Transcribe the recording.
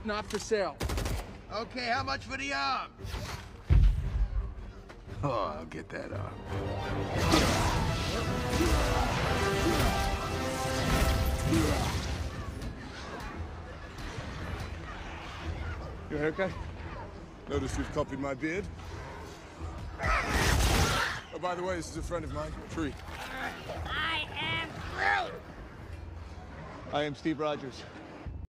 not for sale. Okay, how much for the arm? Oh, I'll get that arm. Your haircut? Notice you've copied my beard. Oh, by the way, this is a friend of mine, Tree. I am Groot! I am Steve Rogers.